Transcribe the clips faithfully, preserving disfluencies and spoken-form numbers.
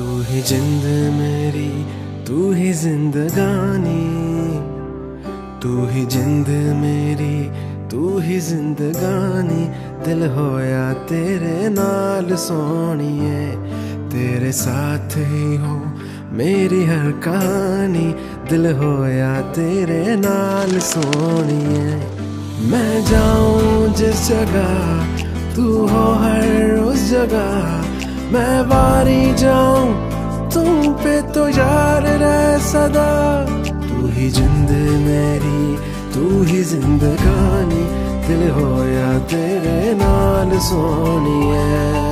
तू ही जिंद मेरी, तू ही जिंदगानी, तू ही जिंद मेरी, तू ही जिंदगानी। दिल होया तेरे नाल सोनिए, तेरे साथ ही हो मेरी हर कहानी। दिल होया तेरे नाल सोनिए। मैं जाऊं जिस जगह तू हो हर उस जगह, मैं वारी जाऊं तुम पे तो यार रह सदा। तू ही जिंद मेरी, तू ही जिंदगानी। दिल होया तेरे नाल सोनिए।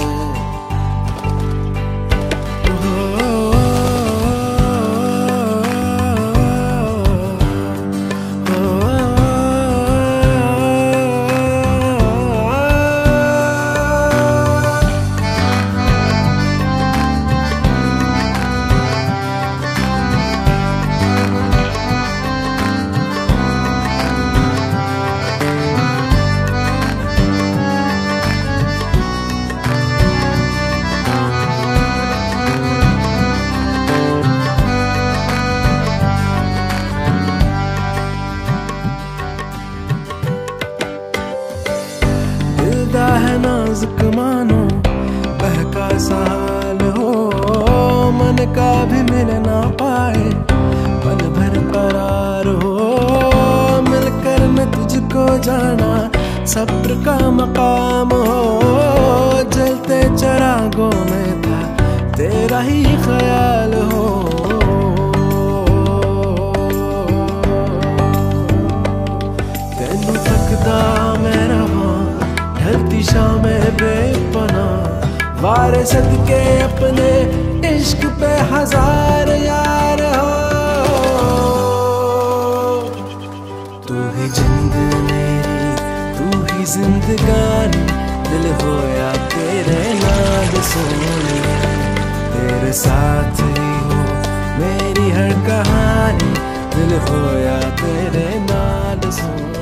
है नाजुक मानो बहका साल हो, मन का भी मिल ना पाए पल भर करार हो। मिलकर मैं तुझको जाना सब्र का मकाम हो, जलते चरागों में था तेरा ही ख्याल हो। तेनू तकदा मैं रहा ढलती शामें बेपना, वारे सदके अपने इश्क पे हजार यार हो। तू ही जिंद मेरी, तू ही जिंदगानी। दिल होया तेरे नाल सोनिए, तेरे साथ ही हो मेरी हर कहानी। दिल होया तेरे नाल सोनिए।